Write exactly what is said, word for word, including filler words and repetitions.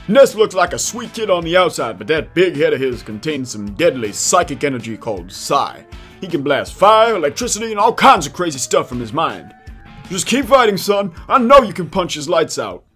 Ness looks like a sweet kid on the outside, but that big head of his contains some deadly psychic energy called Psi. He can blast fire, electricity, and all kinds of crazy stuff from his mind. Just keep fighting, son. I know you can punch his lights out.